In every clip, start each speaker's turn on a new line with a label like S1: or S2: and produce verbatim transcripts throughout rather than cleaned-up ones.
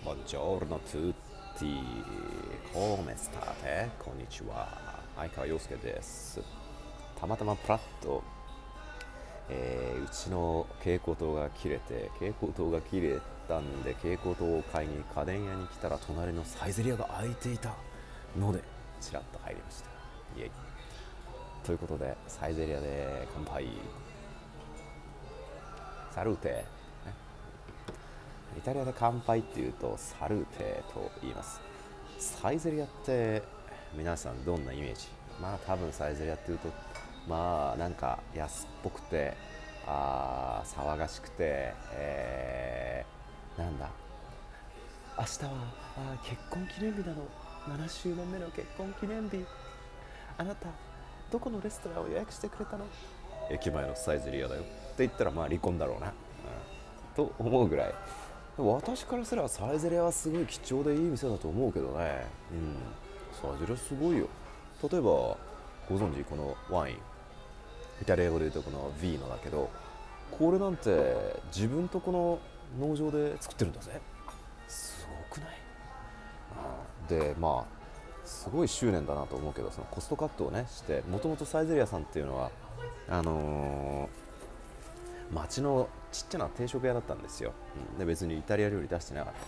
S1: Buongiorno tutti, come state? こんにちは。相川洋介です。たまたまプラッと、えーうちの蛍光灯が切れて、蛍光灯が切れたんで、蛍光灯を買いに家電屋に来たら、隣のサイゼリヤが開いていたので、ちらっと入りました。イエイ。ということで、サイゼリヤで乾杯。サルーテ。イタリアで乾杯っていうとサルーテと言います。サイゼリヤって皆さんどんなイメージ？まあ多分サイゼリヤっていうとまあなんか安っぽくてあー騒がしくて、えー、なんだ明日はあー結婚記念日なの、ななしゅうねんめの結婚記念日、あなたどこのレストランを予約してくれたの？駅前のサイゼリヤだよって言ったらまあ離婚だろうな、うん、と思うぐらい。私からすればサイゼリヤはすごい貴重でいい店だと思うけどね。うん、サイゼリヤすごいよ。例えばご存知このワイン、イタリア語で言うとこのヴィーノだけど、これなんて自分とこの農場で作ってるんだぜ。すごくない？でまあすごい執念だなと思うけど、そのコストカットをねして、もともとサイゼリヤさんっていうのはあのー町のちっちゃな定食屋だったんですよ。で別にイタリア料理出してなかった。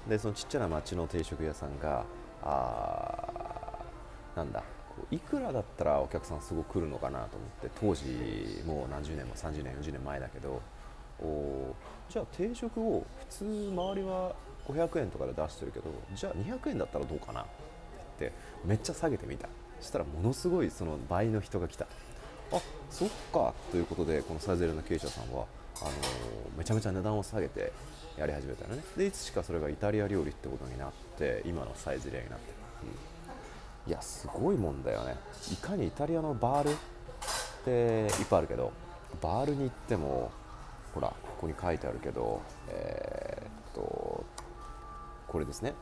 S1: でそのちっちゃな町の定食屋さんがあーなんだこういくらだったらお客さんすごく来るのかなと思って、当時もう何十年もさんじゅうねんよんじゅうねんまえだけど、おじゃあ定食を普通周りはごひゃくえんとかで出してるけど、じゃあにひゃくえんだったらどうかなって言ってめっちゃ下げてみた。そしたらものすごいその倍の人が来た。あ、そっかということで、このサイゼリヤの経営者さんはあのーめちゃめちゃ値段を下げてやり始めたのね。でいつしかそれがイタリア料理ってことになって、今のサイゼリヤになってる、うん、いやすごいもんだよね。いかにイタリアのバールっていっぱいあるけど、バールに行ってもほらここに書いてあるけど、えー、っとこれですね。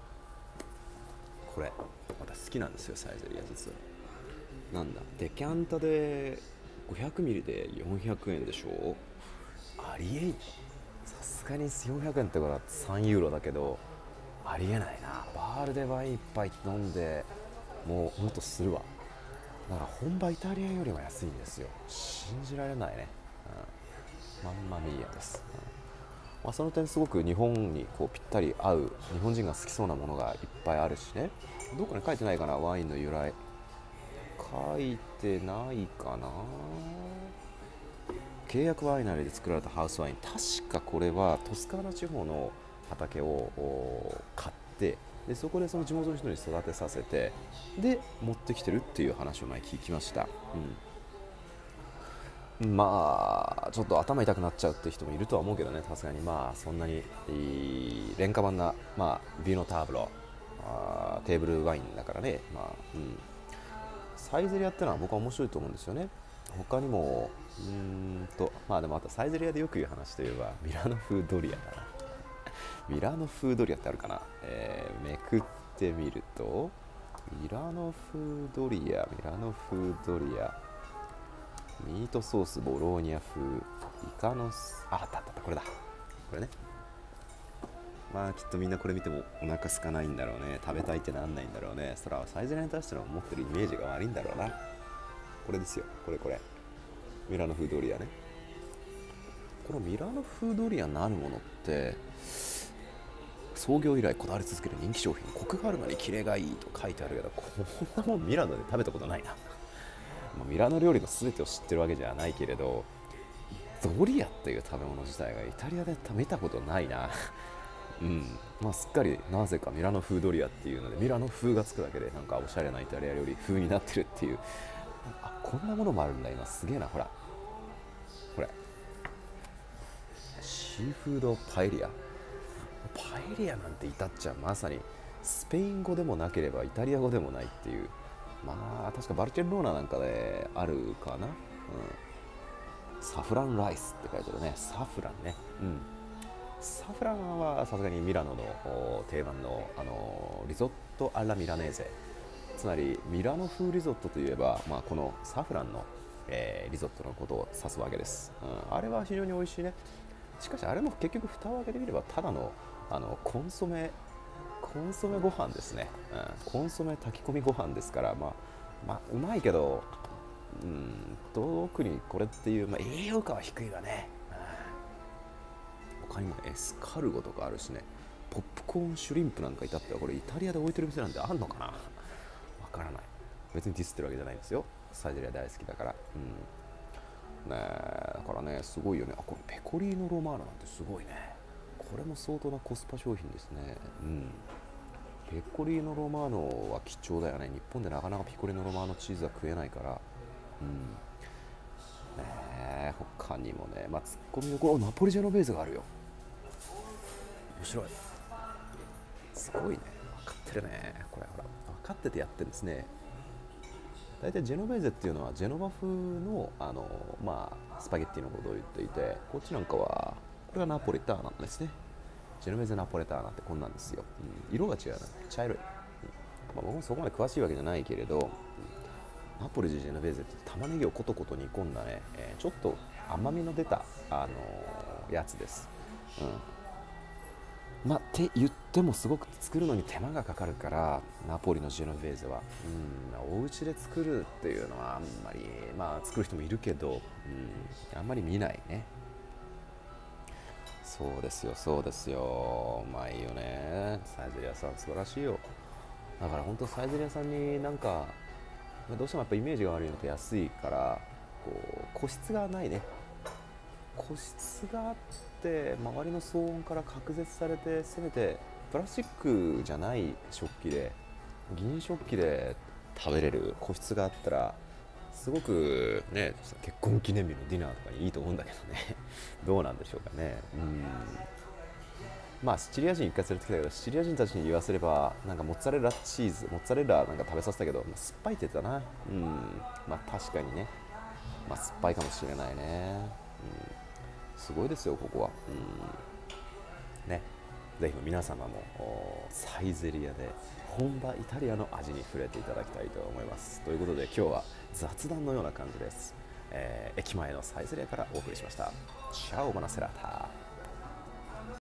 S1: これ私好きなんですよ、サイゼリヤ実は。なんだデキャンタでごひゃくミリでよんひゃくえんでしょ。ありえん。さすがによんひゃくえんってことはさんユーロだけど、ありえないな。バールでワインいっぱい飲んでもうもっとするわ。だから本場イタリアよりも安いんですよ。信じられないね、うん、まんまミーヤです、うんまあ、その点すごく日本にこうぴったり合う、日本人が好きそうなものがいっぱいあるしね。どこに書いてないかな、ワインの由来。書いてないかな。契約ワイナリーで作られたハウスワイン、確かこれはトスカーナ地方の畑を買って、でそこでその地元の人に育てさせて、で持ってきてるっていう話を前聞きました、うん、まあちょっと頭痛くなっちゃうって人もいるとは思うけどね、さすがにまあそんなに廉価版な、まあ、ビーノターブロあーテーブルワインだからね、まあうんサイゼリヤってのは僕は面白いと思うんですよね。他にもうーんとまあでもあとサイゼリヤでよく言う話といえばミラノ風ドリアだな。ミラノ風ドリアってあるかな、えーめくってみると、ミラノ風ドリアミラノ風ドリアミートソースボローニャ風イカのスああったあったあった、これだ、これね。まあきっとみんなこれ見てもお腹空かないんだろうね、食べたいってなんないんだろうね。それはサイゼリヤに対しての持ってるイメージが悪いんだろうな。これですよ、これこれミラノ風ドリアね。このミラノ風ドリアなるものって創業以来こだわり続ける人気商品、コクがあるのにキレがいいと書いてあるけど、こんなもんミラノで食べたことないな。まあミラノ料理の全てを知ってるわけじゃないけれど、ドリアっていう食べ物自体がイタリアで食べたことないな。うんまあ、すっかりなぜかミラノ風ドリアっていうのでミラノ風がつくだけでなんかおしゃれなイタリア料理風になってるっていう。あ、こんなものもあるんだ今、すげえな。ほらこれシーフードパエリア。パエリアなんて至っちゃまさにスペイン語でもなければイタリア語でもないっていう。まあ確かバルケンローナなんかであるかな、うん、サフランライスって書いてあるね。サフランね、うんサフランはさすがにミラノの定番の、あのリゾットアラミラネーゼ、つまりミラノ風リゾットといえば、まあ、このサフランの、えーリゾットのことを指すわけです、うん、あれは非常に美味しいね。しかしあれも結局蓋を開けてみればただのあのコンソメコンソメご飯ですね、うん、コンソメ炊き込みご飯ですから、まあ、まあうまいけど、うん、特にこれっていう、まあ、栄養価は低いわね、うん、他にもエスカルゴとかあるしね、ポップコーンシュリンプなんかいたってこれイタリアで置いてる店なんてあんのかな、わからない。別にディスってるわけじゃないんですよ、サイゼリヤ大好きだから、うんね、だからねすごいよね。あ、これペコリーノロマーナなんてすごいね。これも相当なコスパ商品ですね。うん。ペコリーノロマーノは貴重だよね。日本でなかなかペコリーノロマーノチーズは食えないから。うん。ねえ、他にもね、まあ、ツッコミどころ、ナポリジェノベーゼがあるよ。面白い。すごいね。分かってるね。これほら、分かっててやってるんですね。大体ジェノベーゼっていうのはジェノバ風の、あの、まあ、スパゲッティのことを言っていて、こっちなんかはこれがナポリターナですね。ジェノベーゼナポレターナってこんなんですよ。うん、色が違うな、茶色い。うん、まあ、僕もそこまで詳しいわけじゃないけれど、うん、ナポリジェノベーゼって玉ねぎをコトコト煮込んだね、えー、ちょっと甘みの出た、あのー、やつです。うん、まあ、って言ってもすごく作るのに手間がかかるから、ナポリのジェノベーゼは、うん、お家で作るっていうのはあんまり、まあ作る人もいるけど、うん、あんまり見ないね。そうですよ、そうですよ。うまいよね。サイゼリヤさん、素晴らしいよ。だから本当サイゼリヤさんになんか、どうしてもやっぱイメージが悪いのと安いから、こう、個室がないね。個室があって、周りの騒音から隔絶されて、せめてプラスチックじゃない食器で、銀食器で食べれる個室があったら、すごくね、結婚記念日のディナーとかにいいと思うんだけどね。どうなんでしょうかね。うん。まあシチリア人一回連れてきたけど、シチリア人たちに言わせれば、なんかモッツァレラチーズ、モッツァレラなんか食べさせたけど、まあ、酸っぱいって言ってたな。うん。まあ確かにね。まあ酸っぱいかもしれないね。うん。すごいですよ、ここは。うん。ね。ぜひ皆様もサイゼリヤで本場イタリアの味に触れていただきたいと思います。ということで今日は雑談のような感じです。えー、駅前のサイゼリヤからお送りしました。チャオバナセラタ。